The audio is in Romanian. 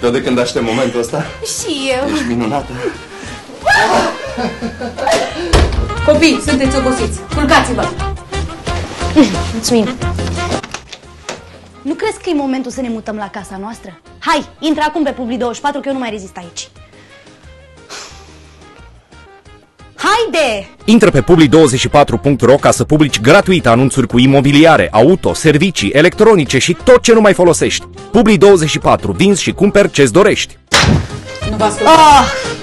fericită de când aștept momentul ăsta. Și eu. Ești minunată. Copii, sunteți obosiți. Culcați-vă. Mulțumim. Nu crezi că e momentul să ne mutăm la casa noastră? Hai, intră acum pe Publi24, că eu nu mai rezist aici. Haide! Intră pe publi24.ro ca să publici gratuit anunțuri cu imobiliare, auto, servicii, electronice și tot ce nu mai folosești. Publi24, vinzi și cumperi ce-ți dorești. Nu vă ascultați.